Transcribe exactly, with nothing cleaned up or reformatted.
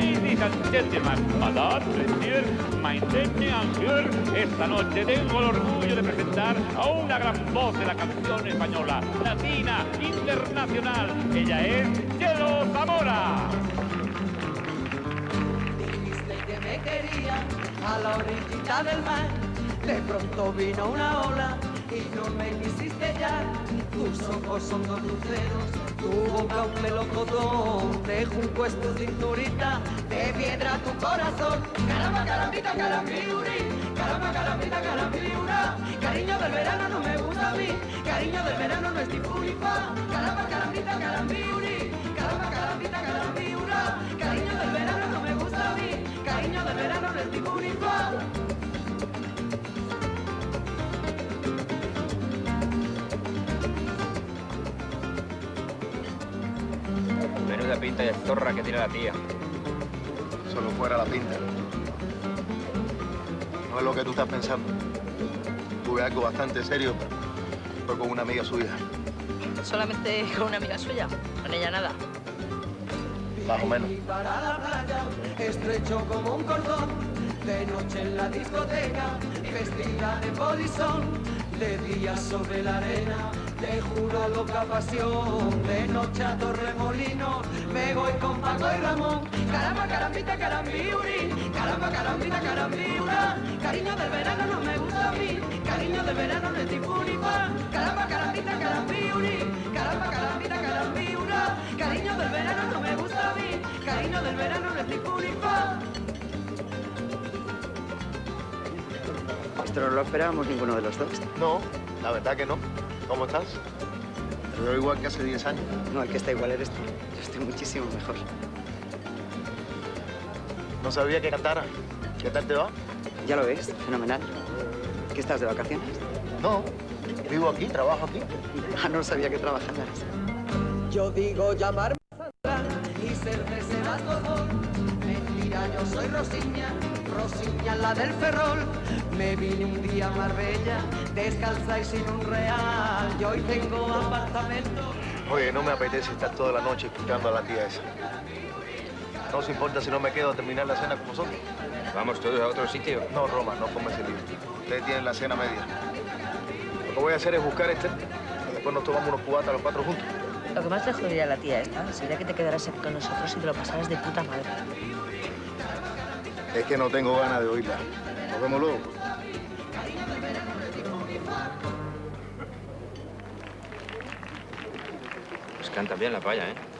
Ladies and gentlemen, madame, monsieur, maintenne anceur, esta noche tengo el orgullo de presentar a una gran voz de la canción española, latina, internacional. Ella es Chelo Zamora. Dijiste que me querías a la orillita del mar. De pronto vino una ola y no me quisiste ya. Tus ojos son dos luceros, tu boca un melocotón. De junco es tu cinturita, de piedra tu corazón. Caramba, carambita, carambiuri, caramba, carambita, carambiura. Cariño del verano no me gusta a mí, cariño del verano no es tipuripa. Caramba, carambita, carambiuri, caramba, carambita, carambiura. Cariño del verano no me gusta a mí, cariño del verano no es tipuripa. Menuda pinta de zorra que tiene la tía. Solo fuera la pinta. No es lo que tú estás pensando. Tuve algo bastante serio, fue con una amiga suya. ¿Solamente con una amiga suya? ¿Con ella nada? Más o menos. Para la playa, estrecho como un cordón, de noche en la discoteca, vestida de polizón, de día sobre la arena, te juro loca pasión, de noche a Torremolinos, me voy con Paco y Ramón. Caramba, carambita, carambiuri, caramba, carambita, carambiura. Cariño del verano no me gusta a mí, cariño del verano no es tipuripa. Caramba, carambita, carambiuri, caramba, carambita, carambiura. Cariño del verano no me gusta a mí, cariño del verano no es tipuripa. Esto no lo esperábamos ninguno de los dos. No, la verdad que no. ¿Cómo estás? Te veo igual que hace diez años. No, el que está igual eres tú. Yo estoy muchísimo mejor. No sabía que cantara. ¿Qué tal te va? Ya lo ves, fenomenal. ¿Qué estás, de vacaciones? No, vivo aquí, trabajo aquí. Ah, no sabía que trabajaras. Yo digo llamarme Sandra y ser de Sebastopol. Mentira, yo soy Rosiña, Rosiña la del Ferrol. Me vine un día a Marbella, descalza y sin un real. Yo hoy tengo apartamento. Oye, no me apetece estar toda la noche escuchando a la tía esa. No os importa si no me quedo a terminar la cena con vosotros. Vamos todos a otro sitio. No, Roma, no ponme ese lío. Ustedes tienen la cena media. Lo que voy a hacer es buscar este y después nos tomamos unos cubatas los cuatro juntos. Lo que más te jodería a la tía esta sería que te quedaras aquí con nosotros y te lo pasaras de puta madre. Es que no tengo ganas de oírla. Nos vemos luego. Pues canta bien la paya, ¿eh?